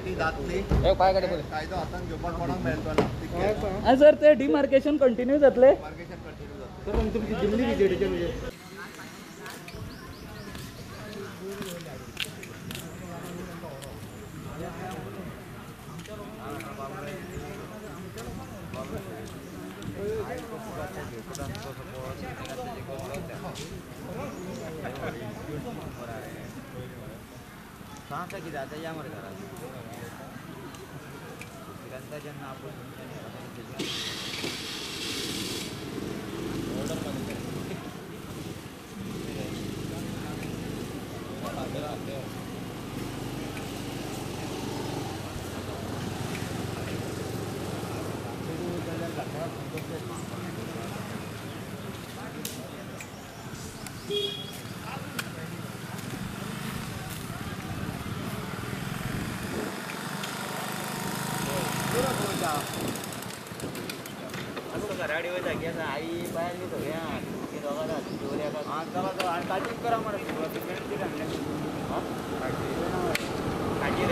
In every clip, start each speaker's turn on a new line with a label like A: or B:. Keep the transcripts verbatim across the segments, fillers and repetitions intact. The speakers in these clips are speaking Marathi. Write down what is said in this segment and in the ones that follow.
A: टी जातली कायदो हातान घेवपाक कोणाक मेळचो ना
B: सर ते डिमार्केशन कंटिन्यू जातले
A: डिमार्केशन कंटिन्यू जातलें
C: तुमची दिल्ली विजिटीचे म्हणजे
A: सांगता कितें आतां या मरे घरा किरांता जेन्ना आपूण घराडी वयता की आतां आई बायल बी सगळ्यांक दोगां दवऱ्याक आं चला तो आनी काळजी करा मरे पेमेंट कितें हाडलें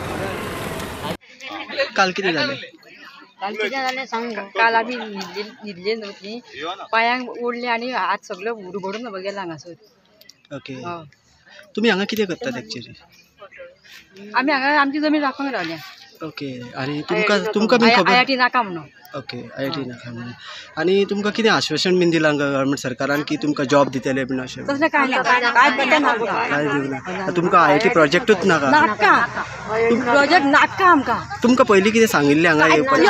A: रे
C: काल कितें जालें
D: काल कितें जालें सांग काल आमी न्हिदले न्हू पांयांक ओडले आनी हात सगळो उडबडून गेला हांगासर
C: ओके तुमी हांगा कितें करतात एक्चुअली
D: आमी हांगा आमची जमीन राखूंक रावल्या
C: ओके आनी तुमकां तुमकां बीन खबर
D: आय आय टी नाका म्हणून
C: ओके आय आय टी नाका म्हणून आनी तुमकां कितें आश्वासन बीन दिलां गव्हर्मेंट सरकारान की तुमकां जॉब दितले बीन अशें
D: तसलें कांय ना कांय पत्तें ना
C: कांय दिवंक ना तुमकां आय आय टी प्रोजेक्टूच नाका
D: नाका प्रोजेक्ट नाका आमकां
C: तुमकां पयलीं कितें सांगिल्लें हांगा येवपाचें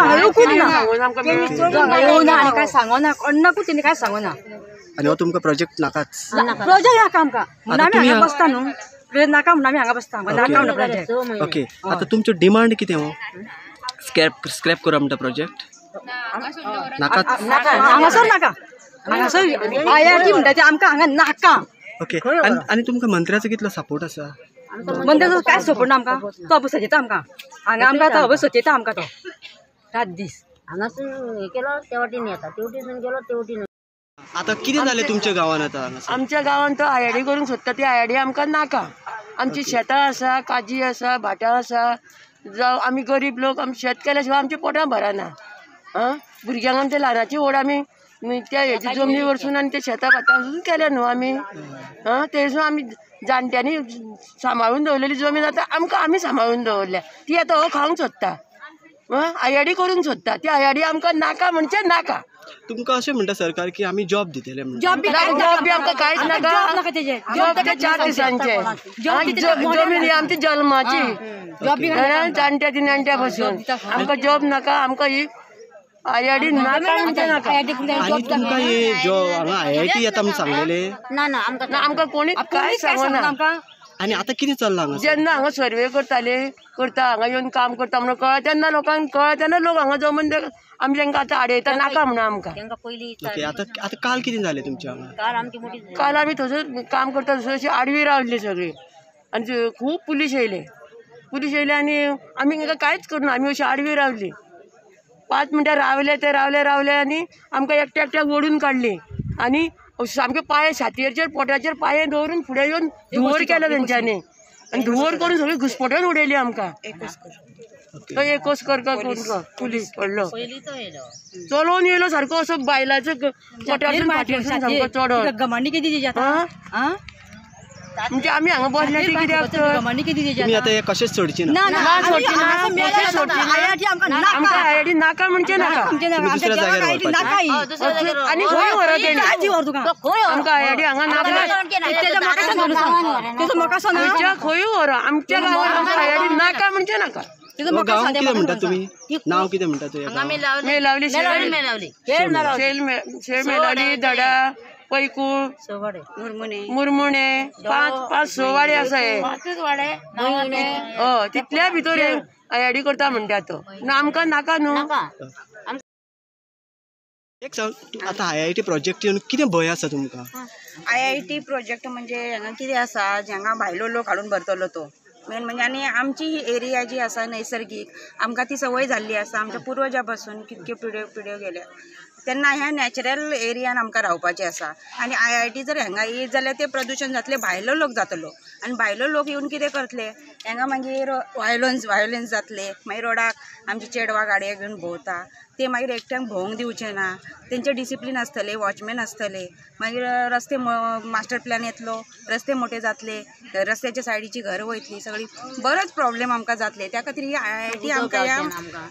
D: येवना आनी कांय सांगोना कोणाकूच तेणी कांय सांगोना
C: आनी हो तुमकां प्रोजेक्ट नाकाच
D: प्रोजेक्ट नाका आमकां म्हणून आमी हांगा बसता न्हू प्रोजेक्ट नाका म्हणून आमी हांगा बसता नाका म्हणून प्रोजेक्ट
C: ओके आतां तुमचो डिमांड कितें हो स्क्रॅप स्क्रॅप करा म्हणटा प्रोजेक्ट नाका
D: हांगासर नाका हांगासर आय आय टी म्हणटा ते आमकां हांगा नाका
C: ओके आनी तुमकां मंत्र्याचो कितलो सपोर्ट आसा
D: मंत्र्याचो कांय सपोर्ट ना आमकां तो अबो सचयता आमकां हांगा आमकां तो अबो सचयता आमकां तो रात दीस हांगासून हे केलो ते वाटेन येता ते वटेन गेलो ते वटेन
C: आतां कितें जालें तुमच्या गांवांत आतां
E: आमच्या गांवांत तो आय आय डी करूंक सोदता ती आय आय डी आमकां नाका आमची शेतां आसा काजी आसा भाटां आसा जावं आमी गरीब लोक आमी शेत केल्या शिवाय आमच्या पोटां भरना आं भुरग्यांक आमच्या ल्हानाची ओड आमी त्या हेजी जमनी वरसून आनी त्या शेतां भाटां वरसून केल्या न्हू आमी आं तेजून आमी जाणट्यांनी सांबाळून दवरलेली जमीन आतां आमकां आमी सांबाळून दवरल्या ती आतां हो खावंक सोदता आय आय डी करूंक सोदता ती आय आय डी आमकां नाका म्हणजे नाका
C: तुमकां अशें म्हणटा सरकार की आमी जॉब दितले म्हणून
D: जॉब बी
E: जॉब बी आमकां कांयच नाका जॉब ते चार दिसांचे जमीन ही आमची जल्माची जाणट्या ती नेणट्या पासून आमकां जॉब नाका आमकां ही आय आय डी नाका म्हणजे नाका
C: आनी तुमकां हे जो हांगा आय आय टी येता म्हूण सांगलेले
D: ना ना आमकां
E: आमकां कोणी कांय सांगना
C: आनी आतां कितें चल्लां हांगा
E: जेन्ना हांगा सर्वे करताले करता हांगा येवन काम करता म्हणून कळ्ळें तेन्ना लोकांक कळ्ळें तेन्ना लोक हांगा जमून आमी तांकां आतां आडयता नाका म्हणून आमकां
C: ओके आतां आतां काल कितें जालें तुमच्या हांगा
E: काल आमी थंयसर काम करता थंयसर अशी आडवी रावल्ली सगळी आनी खूब पुलीस येयले पुलीस येयले आनी आमी तांकां कांयच करना आमी अशी आडवी रावली पांच मिनटां रावले ते रावले रावले आनी आमकां एकट्या एकट्याक ओडून काडली आनी सामके पांय छातयेचेर पोटाचेर पांय दवरून फुडें येवन धुंवर केलो तेंच्यांनी आनी धुंवर करून सगळी घुस्पटून उडयली आमकां तो एकच करता पुलीस पडलो चलोवन येयलो सारको असो बायलाचो पोटासून फाटीसून सामको चडोन म्हणजे आमी हांगा बसल्या ती कित्याक
C: तुमी आतां हे कशेंच सोडची ना
E: आमकां आय आय डी नाका म्हणजे नाका
C: दुसऱ्या जाग्यार
E: आनी खंय व्हरो तेणी आमकां आय आय डी हांगा नाका खंय व्हरो आमच्या गांवांत आमकां आय आय डी नाका म्हणजे नाका
C: गांव कितें म्हणटा तुमी नांव कितें म्हणटा तुवें
E: मेलावली शेळ मेलावली दडा पैकू मुरमुणे पांच पांच स वाडे आसा हे हय तितल्या भितर आय आय डी करता म्हणटा तो आमकां नाका न्हू
C: एक सांग आतां आय आय टी प्रोजेक्ट येवन कितें भंय आसा तुमकां
F: आय आय टी प्रोजेक्ट म्हणजे हांगा कितें आसा हांगा भायलो लोक हाडून भरतलो तो मेन म्हणजे आनी आमची ही एरिया जी आसा नैसर्गीक आमकां ती संवय जाल्ली आसा आमच्या पुर्वजां पासून कितक्यो पिढ्यो पिढ्यो गेल्या तेन्ना ह्या नॅचरल एरियान आमकां रावपाचें आसा आनी आय आय टी जर हांगा येयत जाल्यार तें प्रदूशण जातलें, भायलो लोक जातलो आनी भायलो लोक येवन कितें करतले, हांगा मागीर वायलन्स वायलन्स जातले, मागीर रोडाक आमचे चेडवां गाडये घेवन भोंवता ते मागीर एकट्यांक भोंवंक दिवचे ना, तेंचे डिसिप्लीन आसतले, वॉचमॅन आसतले, मागीर रस्ते मास्टर प्लॅन येतलो, रस्ते मोठे जातले, रस्त्याच्या सायडीची घरां वयतली सगळी, बरोच प्रॉब्लेम आमकां जातले. त्या खातीर ही आय आय टी आमकां ह्या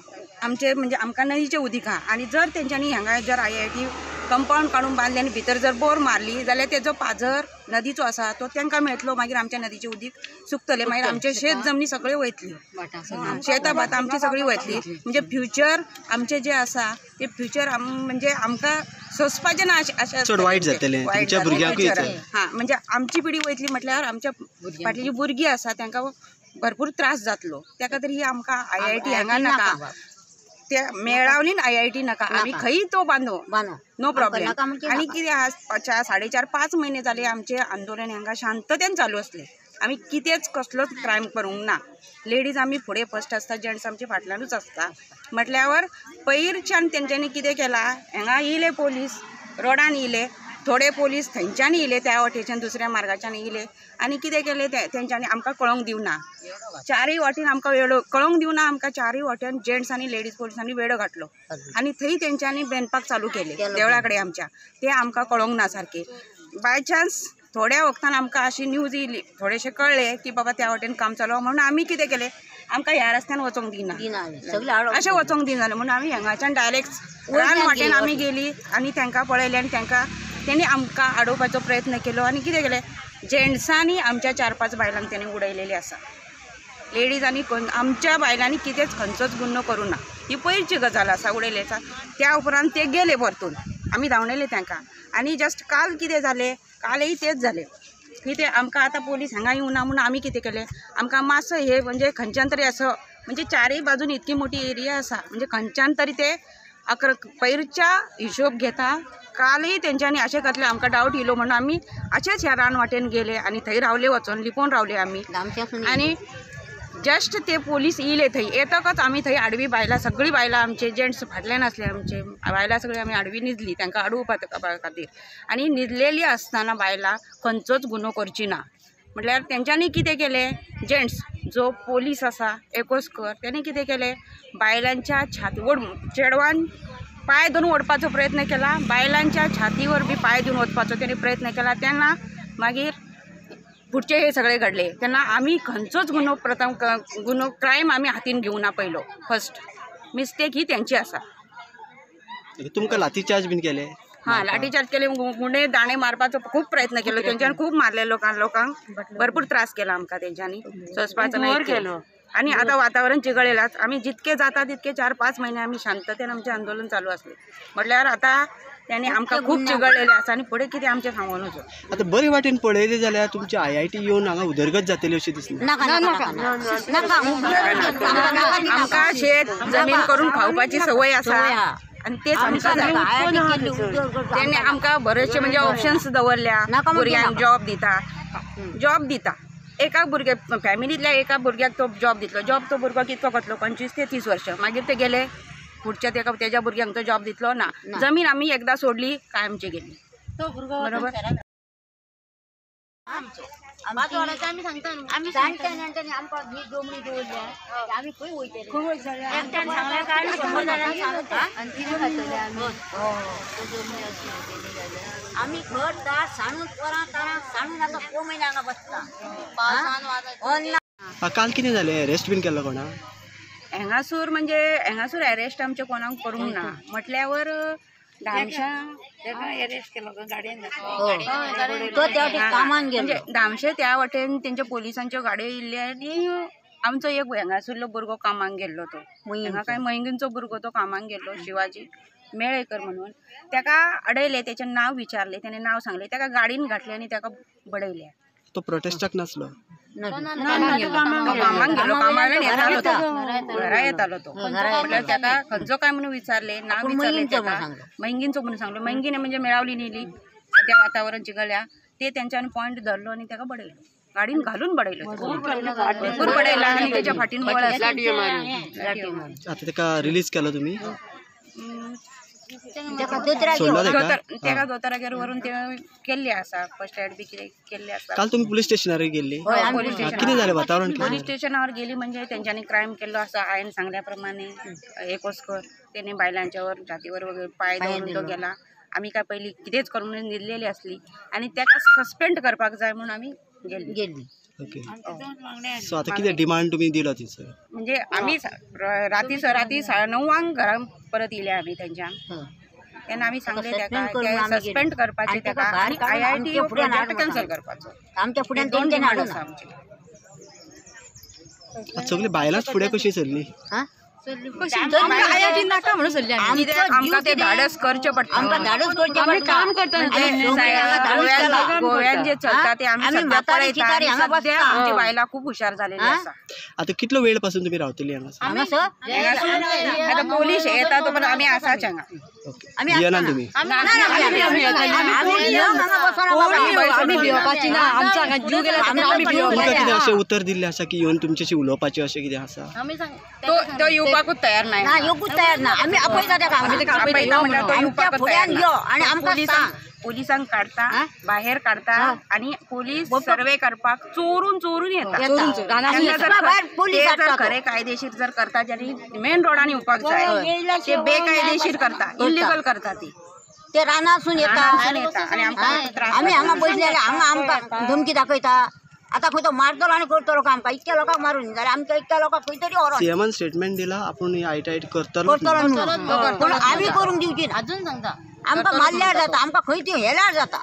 F: आमचे म्हणजे आमकां न्हंयचें उदीक आहा आनी जर तेंच्यांनी हांगा जर आय आय टी कंपाऊंड काडून बांदले आनी भितर जर बोर मारली जाल्यार तेजो पाझर नदीचो आसा तो तांकां मेळटलो, मागीर आमच्या नदीचें उदीक सुकतलें, मागीर आमचे शेत जमनी सगळ्यो वयतली, शेतां भात आमची सगळी वयतली. म्हणजे फ्युचर आमचें जें आसा तें फ्युचर आम म्हणजे आमकां सोंसपाचें ना अशें
C: चड वायट जातलें तुमच्या भुरग्यांकूय.
F: हां म्हणजे आमची पिढी वयतली म्हटल्यार आमच्या फाटलीं भुरगीं आसा तांकां भरपूर त्रास जातलो. त्या खातीर ही आमकां आय आय टी हांगा नाका, त्या मेळावलीन आय आय टी नाका, आमी खंयी तो बांदू नो प्रॉब्लेम. आनी कितें आहा साडे चार पांच म्हयने जाले आमचें आंदोलन हांगा शांततेन चालू आसलें, आमी कितेंच कसलोच क्रायम करूंक ना. लेडीज आमी फुडें फस्ट आसता, जेंट्स आमचे फाटल्यानूच आसता. म्हटल्यार पयरच्यान तेंच्यांनी कितें केलां, हांगा येयले पोलीस, रोडान येयले, थोडे पोलीस थंयच्यान येयले, त्या वाटेच्यान दुसऱ्या मार्गाच्यान येयले आनी कितें केलें तें तेंच्यांनी आमकां कळोवंक दिवना. चारय वाटेन आमकां वेळो कळोवंक दिवना, आमकां चारय वाटेन जेंट्स आनी लेडीज पोलिसांनी वेळो घातलो आनी थंय तेंच्यांनी बेंदपाक चालू केलें देवळा कडेन आमच्या, तें आमकां कळोवंक ना सारकें. बाय चान्स थोड्या वखतान आमकां अशी न्यूज येयली, थोडेशें कळ्ळें की बाबा त्या वाटेन काम चालू आहा, म्हणून आमी कितें केलें, आमकां ह्या रस्त्यान वचोंक दिना, अशें वचोंक दिना म्हणून आमी हांगाच्यान डायरेक्ट रान वाटेन आमी गेली आनी तांकां पळयलें आनी तांकां तेणी आमकां आडोवपाचो प्रयत्न केलो आनी कितें केलें, जेंट्सांनी आमच्या चार पांच बायलांक तेणी उडयलेली आसा. लेडीज आनी आमच्या बायलांनी कितेंच खंयचोच गुन्हो करूं ना, ही पयरची गजाल आसा उडयले आसा. त्या उपरांत ते गेले परतून, आमी धांवणयले तांकां. आनी जस्ट काल कितें जालें, कालय तेच जालें, कितें आमकां आतां पोलीस हांगा येवना म्हणून आमी कितें केलें, आमकां मातसो हे म्हणजे खंयच्यान तरी असो म्हणजे चारय बाजून इतकी मोठी एरिया आसा, म्हणजे खंयच्यान तरी ते अकरा पयरच्या हिशोब घेता. कालय तेंच्यांनी अशें घातलें, आमकां डावट येयलो म्हणून आमी अशेंच ह्या रान वाटेन गेले आनी थंय रावले, वचोन लिपोवन रावले आमी. आनी जस्ट ते पोलीस येयले, थंय येतकच आमी थंय आडवी बायलां सगळीं बायलां आमचे जेंट्स फाटल्यान आसले, आमचे बायलां सगळीं आमी आडवी न्हिदली तांकां आडोवपा खातीर. आनी न्हिदलेली आसतना बायलां खंयचोच गुन्हो करची ना, म्हटल्यार तेंच्यांनी कितें केलें, जेंट्स जो पोलीस आसा एकोस्कर तेणी कितें केलें, बायलांच्या छाती ओड चेडवान पांय धरून ओडपाचो प्रयत्न केला, बायलांच्या छातीवर बी पांय दिवन वचपाचो तेणी प्रयत्न केला. तेन्ना मागीर पुढचे हे सगळे घडले. तेन्ना आमी खंयचोच गुन्हो प्रथम गुन्हो क्रायम आमी हातीन घेवं ना. पयलो फस्ट मिस्टेक ही तेंची आसा.
C: तुमकां लाठीचार्ज बीन केले?
F: हां लाठीचार्ज केले, गुंडे दाणे मारपाचो खूब प्रयत्न केलो तेंच्यांनी, खूब मारले लोकांक लोकांक भरपूर त्रास केला आमकां तेंच्यांनी, सोंसपाचो नाही केलो. आनी आतां वातावरण चिगळेलाच, आमी जितके जाता तितके चार पांच म्हयने आमी शांततेन आमचें आंदोलन चालू आसलें. म्हटल्यार आतां त्यांनी आमकां खूब चिगळलेलें आसा आनी फुडें कितें आमचें सांगून वचो.
C: आतां बरे वाटेन पळयलें जाल्यार तुमची आय आय टी येवन हांगा उदरगत जातली अशें दिसना.
F: आमकां शेत जमीन करून खावपाची संवय आसा आनी तेच आमकां जाय. तेणी आमकां बरेचशे म्हणजे ऑप्शन्स दवरल्या, भुरग्यांक जॉब दिता जॉब दिता एका भुरग्या फॅमिलींतल्या एका भुरग्याक तो जॉब दितलो. जॉब तो भुरगो कितको करतलो, पंचवीस ते तीस वर्ष, मागीर ते गेले पुढच्या तेका तेज्या भुरग्यांक तो जॉब दितलो ना. जमीन आमी एकदां सोडली काय आमची गेली, बरोबर.
D: आम्ही घर दार साणून पोरां तारां साणून आतां स म्हयने हांगा बसता.
C: काल कितें जालें, अरेस्ट बीन केलो कोणा?
F: हांगासूर म्हणजे हांगासूर अरेस्ट आमचे कोणाक करूंक ना. म्हटल्यावर धामशा अरेस्ट केलो गाडयेन म्हणजे धामशे त्या वाटेन तेंच्या पोलिसांच्यो गाडयो येयल्ल्यो आनी आमचो एक हांगासरलो भुरगो कामाक गेल्लो, तो हांगा काय मयंगींचो भुरगो तो कामाक गेल्लो, शिवाजी मेळेकर म्हणून. ताका अडयले, तेचें नांव विचारलें, तेणें नांव सांगलें, ताका गाडीन घातलें आनी ताका बडयलें.
C: तो प्रोटेस्टाक नासलो?
F: कामाक गेलो, कामाक येतालो तो, घरा येतालो तो. म्हटल्यार ताका खंयचो काय म्हणून विचारलें, नांव विचारलें ताका, मयंगींचो म्हणून सांगलो. मयंगीन म्हणजे मेळावली न्हिली, सद्या वातावरण चिगळ्या, ते तेंच्यांनी पॉयंट धरलो आनी ताका बडयलो, गाडीन घालून बडयलो, भरपूर बडयला आनी तेच्या फाटीन बळ आसा.
C: आतां ताका रिलीज केलो तुमी? सोडला तेका
F: दोतर तेका दोतरागेर व्हरून ते केल्ले आसा फर्स्ट एड बी कितें केल्ले आसा.
C: काल तुम्ही पोलीस स्टेशनार गेल्ली
F: पोलीस
C: कितें जालें वातावरण कितें
F: पोलीस स्टेशनावर गेली म्हणजे त्यांच्यानी क्राईम केलो असा आयन सांगल्याप्रमाणे एकोस्कर त्याने बायलांच्यावर जातीवर वगैरे पाय दवरून तो गेला. आम्ही काय पहिली कितेंच करून निरलेली असली आणि त्याका सस्पेंड करपाक जाय म्हणून आम्ही गेली गेली
C: ओके सो आता कितें डिमांड तुम्ही दिलो थंयसर
F: म्हणजे आम्ही राती राती णवांक घरा परत येयले आम्ही त्यांच्या तेन्ना आमी सांगले तेका सस्पेंड करपाचे तेका आनी I I T project cancel करपाचो.
D: आमच्या फुड्यान
F: दोन डिमांड आसा आमचे.
C: सगळी बायलांच फुडें कशी सरली
F: आय आय टी नाका म्हणून सल्ली आमकां ते धाडस करचे पडटा.
D: आमकां धाडस करचें पडटा. काम करता
F: गोव्यान जे चलता ते आमी सद्या पळयता आनी सद्या आमची बायलां खूब हुशार जालेली आसा.
C: आता कितलो वेळ पासून तुम्ही रावतली हांगासर
F: आता पोलीस येता तो पण आमी आसाच हांगा.
C: येना तुम्ही तुमकां कितें अशें उतर दिल्लें आसा की येवन तुमच्याशी उलोवपाचें अशें कितें आसा
F: तो तो येवपाकूच तयार नाही.
D: ना येवूच तयार ना. आमी आपयता तेका
F: आपयता म्हणल्यार तो येवपाकूच तयार
D: फुड्यान
F: ना.
D: यो आनी आमकां सांग.
F: पोलिसांक काढता बाहेर काढता आणि पोलीस सर्वे करपाक चोरून चोरून येतात. ते जर खरे कायदेशीर जर करता ज्यांनी मेन रोडाने येवपाक जाय ते बेकायदेशीर करता इलिगल करता ती
D: ते रानासून येता
F: आणि आमकां त्रास
D: आमी हांगा बसलेले हांगा आमकां धमकी दाखयता. आतां खंय तो मारतलो आनी करतलो का आमकां इतक्या लोकांक मारून जाल्यार आमकां इतक्या लोकांक खंय तरी व्हरोन
C: सीएमान स्टेटमेंट दिला आपण आय टी आय करतलो
D: करतलो म्हणून पूण आमी करूंक दिवची ना. अजून सांगता आमकां मारल्यार जाता आमकां खंय ती हेल्यार जाता.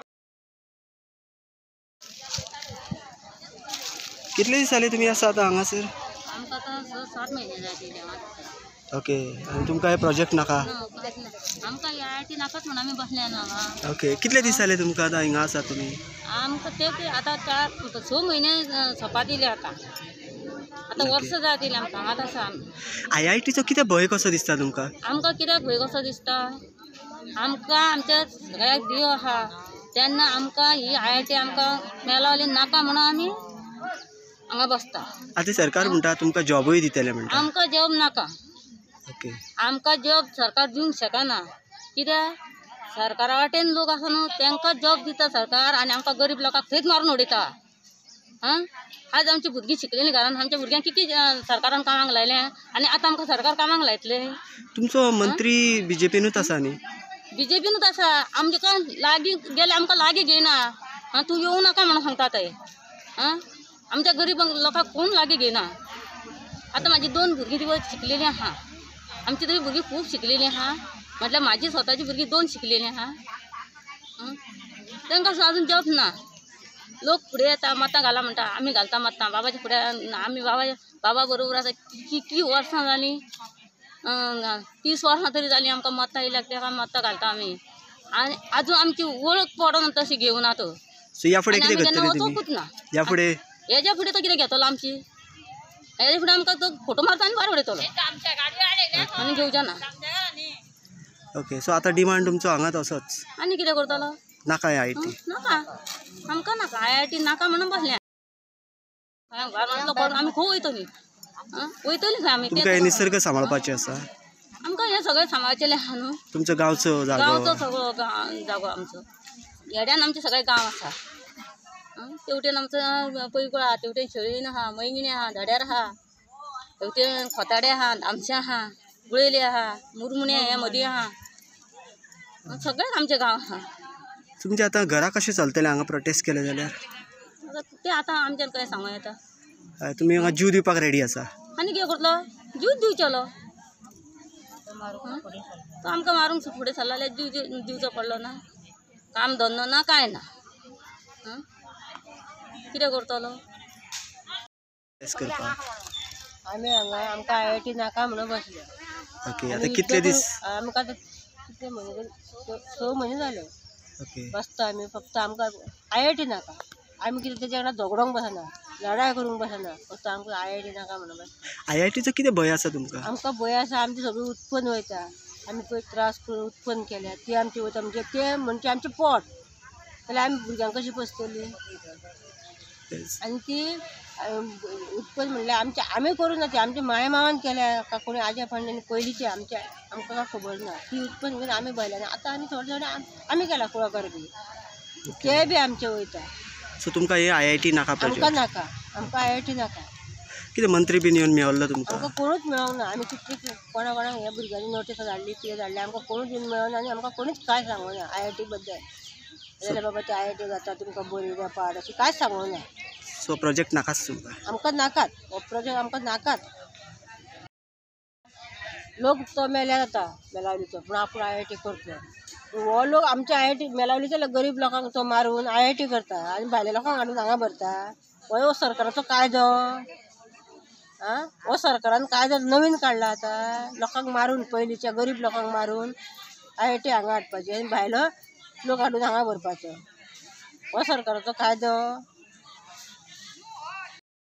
C: कितले दीस जाले तुम्ही आसा आतां हांगासर
D: आमकां आतां सात म्हयने जाले.
C: ओके आनी तुमकां हे प्रोजेक्ट नाका
D: आमकां आय आय टी नाकाच म्हणून आमी बसले हांगा.
C: ओके कितले दीस जाले तुमकां आतां हिंगा आसा तुमी
D: आमकां ते आतां चार स म्हयने सोपा दिले आतां आतां वर्स जातली आमकां हांगाच आसा.
C: आय आय टीचो कितें भंय कसो दिसता तुमकां
D: आमकां कित्याक भंय कसो दिसता आमकां आमच्या सगळ्याक देव आहा तेन्ना आमकां ही आय आय टी आमकां मेळवली नाका म्हणून आमी हांगा बसता.
C: आतां सरकार म्हणटा तुमकां जॉबूय दितले म्हणटा
D: आमकां जॉब नाका.
C: ओके
D: आमकां जॉब सरकार दिवंक शकना कित्याक सरकारा वाटेन लोक आसा न्हू तांकां जॉब दिता सरकार आनी आमकां गरीब लोकांक थंयच मारून उडयता. आं आज आमची भुरगीं शिकलेलीं घरान आमच्या भुरग्यांक कितें सरकारान कामाक लायलें आनी आतां आमकां सरकार कामाक लायतले.
C: तुमचो मंत्री बीजेपीनूच आसा न्ही
D: बीजेपीनूच आसा आमकां लागीं गेले आमकां लागीं घेयना. आं तूं येवं नाका म्हणून सांगता थंय. आं आमच्या गरीब लोकांक कोण लागीं घेयना. आतां म्हाजी दोन भुरगीं ती शिकलेलीं आहा आमची तरी भुरगीं खूब शिकलेलीं आहा म्हटल्यार म्हाजी स्वताची भुरगीं दोन शिकलेलीं आहा तांकां अजून जॉब ना. लोक फुडें येता मतां घाला म्हणटा आमी घालता मतां बाबाच्या फुड्यान आमी बाबा बाबा बरोबर आसा कितलीं वर्सां जालीं तीस वर्सां तरी जालीं आमकां मतां येयल्याक ताका मतां घालता आमी आनी आजून आमची वळख पडोन तशी घेवना तो.
C: सो ह्या फुडें कितें करतली
D: वचोंकूच ना.
C: ह्या फुडें
D: हेज्या फुडें तो कितें घेतलो आमची हेज्या फुडें आमकां तो फोटो मारता आनी भायर उडयतलो आनी घेवचे ना.
C: ओके सो आतां डिमांड तुमचो हांगा तसोच
D: आनी कितें करतलो
C: नाका आय आय टी
D: नाका आमकां नाका आय आय टी नाका म्हणून बसल्या आमी खूब वयतलीं वयतलीं खंय आमी
C: तुमकां हे निसर्ग सांबाळपाचें आसा
D: आमकां हें सगळें सांबाळचेलें आहा न्हू.
C: तुमचो गांवचो जागो
D: गांवचो सगळो जागो आमचो हेड्यान आमचें सगळें गांव आसा. तेवटेन आमचो पैगूळ आहा तेवटेन शेळीन आहा मैंगिणी आहा धड्यार आहा तेवटेन खोताडे आहा आमचें आहा गुळेली आहा मुरमुणे हे मदीं आहा सगळें आमचें गांव आहा.
C: तुमचें आतां घरा कशें चलतलें हांगा प्रोटेस्ट केलें जाल्यार
D: तें आतां आमच्यान काय सांगूं येता.
C: तुमी हांगा जीव दिवपाक रेडी आसा
D: आनी कितें करतलो जीव दिवचलो तो आमकां मारूंक फुडें सरलो जाल्यार जीव दिवचो पडलो ना. काम धंदो ना कांय ना कितें करतलो.
E: आमी हांगा आमकां आय आय टी नाका म्हणून बसले.
C: ओके आतां कितले दीस
E: आमकां कितले म्हयने स म्हयने जाले
C: ओके
E: बसता आमी फक्त आमकां आय आय टी नाका. आमी कितें तेच्या वांगडा झगडोंक बसना लढाय करूंक बसना फक्त आमकां आय आय टी नाका म्हणून बस.
C: आय आय टीचो कितें भंय आसा तुमकां
E: आमकां भंय आसा आमचें सगळें उत्पन्न वयता आमी पळय त्रास करून उत्पन्न केल्या ती आमची वयता म्हणजे ते म्हणजे आमचें पोट जाल्यार आमी भुरग्यांक कशी पोसतली.
C: तेच.
G: आणि ती उत्पन्न म्हणल्यार आमचे आमी करूं ती आमच्या माय मावान केल्या का कोणी आज्या पणज्यानी पयलींचे आमच्या आमकां काय खबर ना ती उत्पन्न घेवन आमी बैलांनी आतां आनी थोडे थोडे आमी केला कुळागर बी ते बी आमचे वयता.
C: सो तुमकां हे आय आय टी नाका
G: आमकां
C: प्रोजेक्ट
G: नाका आमकां आय आय टी नाका
C: कितें मंत्री बीन येवन मेळल्लो तुमकां?
G: आमकां कोणूच मेळोंक ना. आमी कितले कोणा कोणाक ह्या भुरग्यांनी नोटीस धाडली कितें धाडली आमकां कोणूच येवन मेळना आनी आमकां कोणूच कांय सांगूं ना आय आय टी बद्दल. जाल्यार बाबा ते आय आय टी जाता तुमकां बरी ना पाड अशें कांयच सांगूं ना.
C: सो प्रोजेक्ट नाकाच तुमकां?
G: आमकां नाकात हो प्रोजेक्ट आमकां नाकात. लोक तो मेल्या जाता मेलावलीचो पूण आपूण आय आय टी करतलो हो लोक आमच्या आय आय टी मेलावलीचो गरीब लोकांक तो मारून आय आय टी करता आनी भायल्या लोकांक हाडून हांगा भरता. हो सरकाराचो कायदो आं हो सरकारान कायदो नवीन काडला आतां लोकांक मारून पयलींच्या गरीब लोकांक मारून आय आय टी हांगा हाडपाची आनी भायलो लोक हाडून हांगा भरपाचो हो सरकाराचो कायदो.